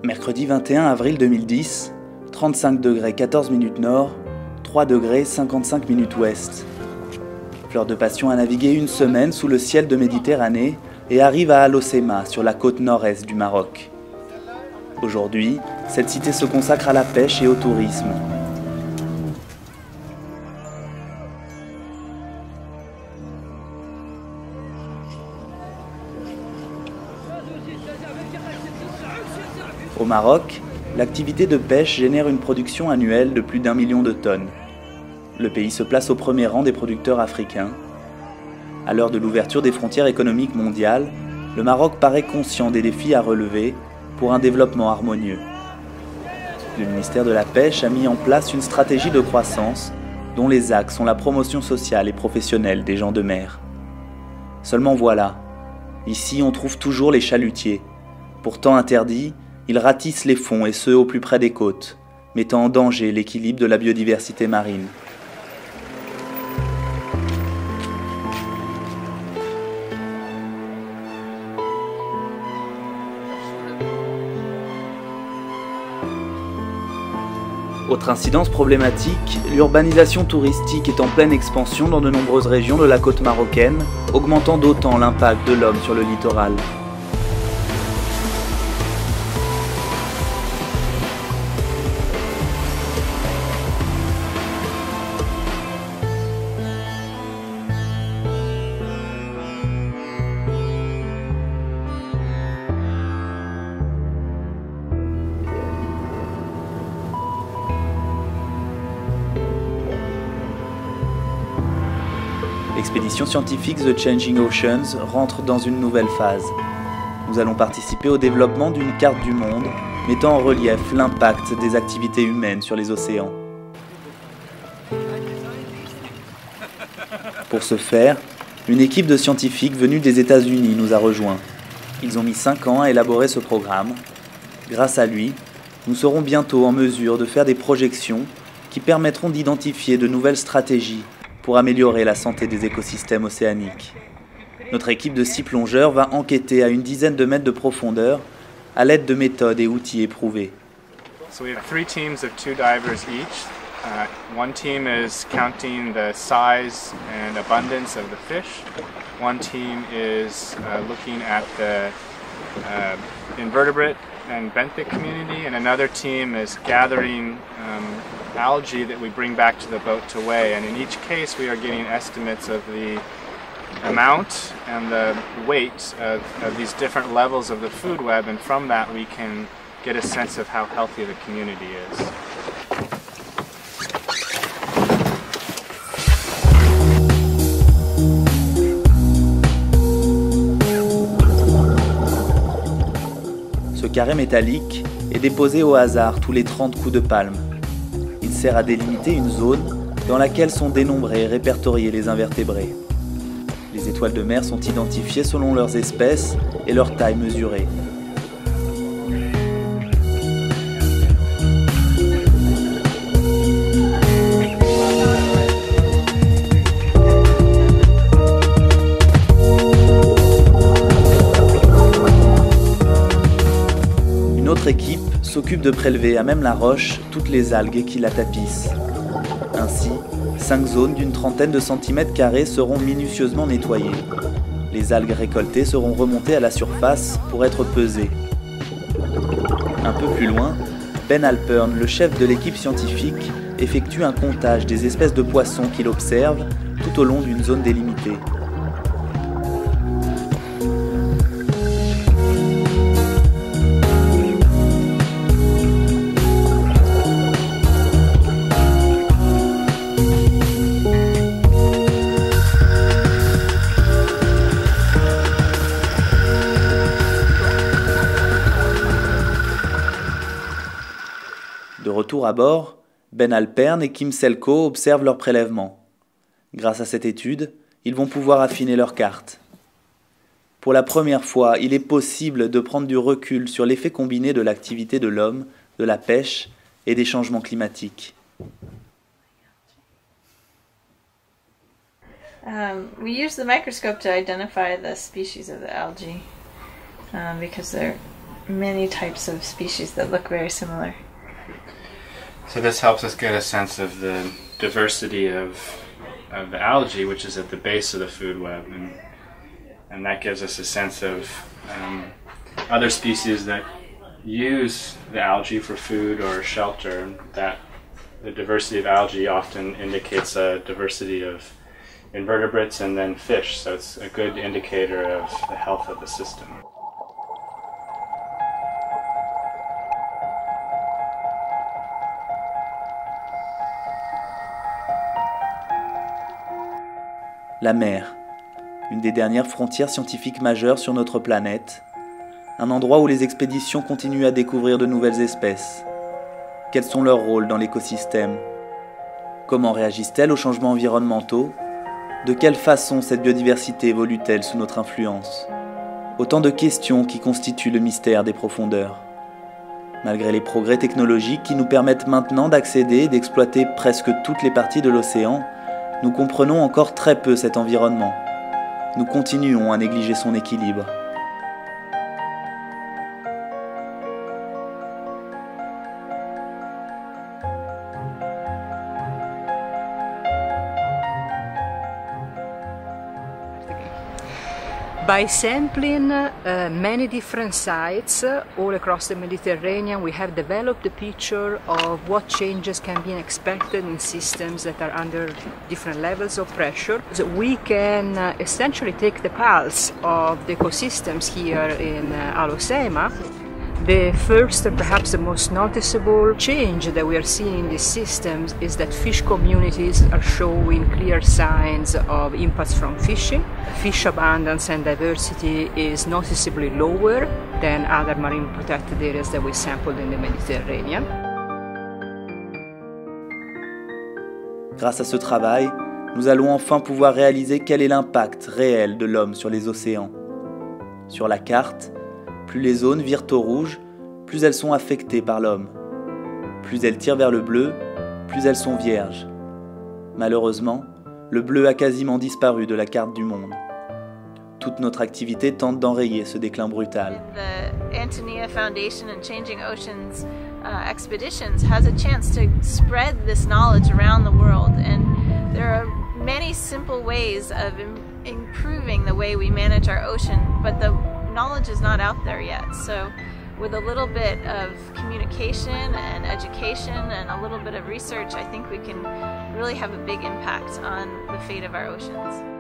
Mercredi 21 avril 2010, 35 degrés 14 minutes nord, 3 degrés 55 minutes ouest. Fleur de Passion a navigué une semaine sous le ciel de Méditerranée et arrive à Al Hoceima, sur la côte nord-est du Maroc. Aujourd'hui, cette cité se consacre à la pêche et au tourisme. Au Maroc, l'activité de pêche génère une production annuelle de plus d'1 million de tonnes. Le pays se place au premier rang des producteurs africains. À l'heure de l'ouverture des frontières économiques mondiales, le Maroc paraît conscient des défis à relever pour un développement harmonieux. Le ministère de la Pêche a mis en place une stratégie de croissance dont les axes sont la promotion sociale et professionnelle des gens de mer. Seulement voilà, ici on trouve toujours les chalutiers. Pourtant interdits, ils ratissent les fonds et ceux au plus près des côtes, mettant en danger l'équilibre de la biodiversité marine. Autre incidence problématique, l'urbanisation touristique est en pleine expansion dans de nombreuses régions de la côte marocaine, augmentant d'autant l'impact de l'homme sur le littoral. L'expédition scientifique The Changing Oceans rentre dans une nouvelle phase. Nous allons participer au développement d'une carte du monde mettant en relief l'impact des activités humaines sur les océans. Pour ce faire, une équipe de scientifiques venus des États-Unis nous a rejoints. Ils ont mis 5 ans à élaborer ce programme. Grâce à lui, nous serons bientôt en mesure de faire des projections qui permettront d'identifier de nouvelles stratégies pour améliorer la santé des écosystèmes océaniques. Notre équipe de 6 plongeurs va enquêter à une dizaine de mètres de profondeur à l'aide de méthodes et outils éprouvés. So we have 3 teams of 2 divers each. One team is counting the size and abundance of the fish. One team is looking at the invertebrate and benthic community, and another team is gathering algae that we bring back to the boat to weigh. And in each case we are getting estimates of the amount and the weight of these different levels of the food web, and from that we can get a sense of how healthy the community is. Ce carré métallique est déposé au hasard tous les 30 coups de palme. Il sert à délimiter une zone dans laquelle sont dénombrés et répertoriés les invertébrés. Les étoiles de mer sont identifiées selon leurs espèces et leur taille mesurée. Une autre équipe s'occupe de prélever à même la roche toutes les algues qui la tapissent. Ainsi, 5 zones d'une trentaine de centimètres carrés seront minutieusement nettoyées. Les algues récoltées seront remontées à la surface pour être pesées. Un peu plus loin, Ben Alpern, le chef de l'équipe scientifique, effectue un comptage des espèces de poissons qu'il observe tout au long d'une zone délimitée. De retour à bord, Ben Alpern et Kim Selko observent leur prélèvement. Grâce à cette étude, ils vont pouvoir affiner leur carte. Pour la première fois, il est possible de prendre du recul sur l'effet combiné de l'activité de l'homme, de la pêche et des changements climatiques. We use the microscope to identify the species of the algae because they're many types of species that look very similar. So this helps us get a sense of the diversity of the algae, which is at the base of the food web, and that gives us a sense of other species that use the algae for food or shelter. That the diversity of algae often indicates a diversity of invertebrates and then fish, so it's a good indicator of the health of the system. La mer, une des dernières frontières scientifiques majeures sur notre planète, un endroit où les expéditions continuent à découvrir de nouvelles espèces. Quels sont leurs rôles dans l'écosystème? Comment réagissent-elles aux changements environnementaux? De quelle façon cette biodiversité évolue-t-elle sous notre influence? Autant de questions qui constituent le mystère des profondeurs. Malgré les progrès technologiques qui nous permettent maintenant d'accéder et d'exploiter presque toutes les parties de l'océan, nous comprenons encore très peu cet environnement. Nous continuons à négliger son équilibre. By sampling many different sites all across the Mediterranean, we have developed a picture of what changes can be expected in systems that are under different levels of pressure. So we can essentially take the pulse of the ecosystems here in Alocema. The first and perhaps the most noticeable change that we are seeing in these systems is that fish communities are showing clear signs of impacts from fishing. Fish abundance and diversity is noticeably lower than other marine protected areas that we sampled in the Mediterranean. Grâce à ce travail, nous allons enfin pouvoir réaliser quel est l'impact réel de l'homme sur les océans. Sur la carte, plus les zones virent au rouge, plus elles sont affectées par l'homme. Plus elles tirent vers le bleu, plus elles sont vierges. Malheureusement, le bleu a quasiment disparu de la carte du monde. Toute notre activité tente d'enrayer ce déclin brutal. The Antonia Foundation and Changing Oceans expeditions has a chance to spread this knowledge around the world, and there are many simple ways of improving the way we manage our ocean, but the knowledge is not out there yet. So with a little bit of communication and education and a little bit of research, I think we can really have a big impact on the fate of our oceans.